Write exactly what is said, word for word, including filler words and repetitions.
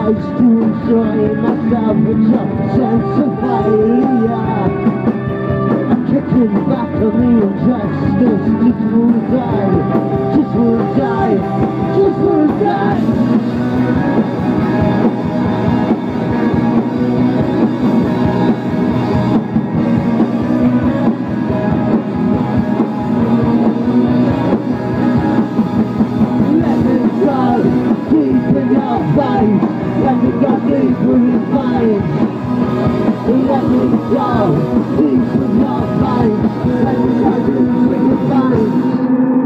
lives to enjoy myself with some sense of failure. I'm kicking back on the injustice, just will die, just will die, just will die. Deep in your face, let me go deeper in veins. Let me go deep in your face, let me go deeper in your veins.